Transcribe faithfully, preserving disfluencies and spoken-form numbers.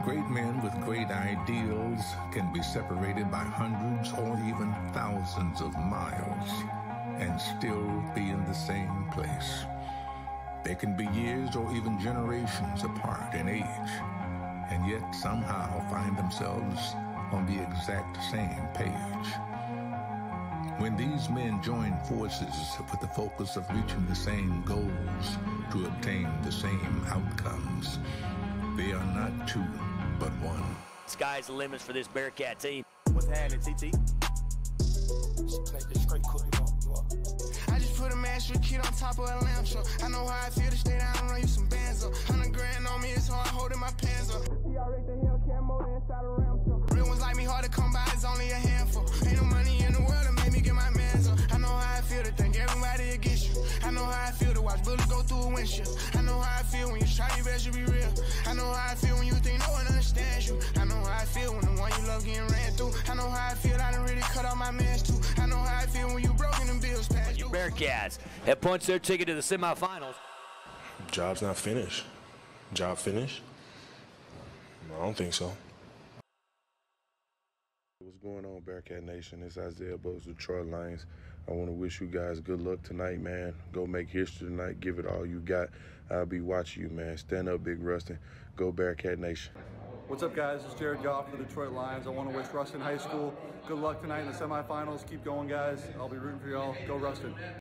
Great men with great ideals can be separated by hundreds or even thousands of miles and still be in the same place. They can be years or even generations apart in age, and yet somehow find themselves on the exact same page. When these men join forces with the focus of reaching the same goals to obtain the same outcomes, they are not two, but one. Sky's the limits for this Bearcat team. What's happening, T T? I just put a master kid on top of a lamp truck. I know how I feel to stay down and run you some bands up. Hundred grand on me, it's hard holding my pants up. See, I rate the Hellcat motor inside a ram truck. Real ones like me hard to come by, it's only a handful. Ain't no money in the world to make me get my mans up. I know how I feel to think everybody against you. I know how I feel to watch bullets go through a windshield. I know how I feel when you try your best to be real. I know how I feel when you think no one understands you. I know how I feel when the one you love getting ran through. I know how I feel I done really cut off my mans too. I know how I feel when you broken them bills past you. Bearcats have punched their ticket to the semifinals. Job's not finished. Job finished? I don't think so. What's going on, Bearcat Nation? It's Isiah Buggs with Detroit Lions. I want to wish you guys good luck tonight, man. Go make history tonight. Give it all you got. I'll be watching you, man. Stand up, Big Ruston. Go Bearcat Nation. What's up, guys? It's Goff for the Detroit Lions. I want to wish Ruston High School good luck tonight in the semifinals. Keep going, guys. I'll be rooting for y'all. Go Ruston.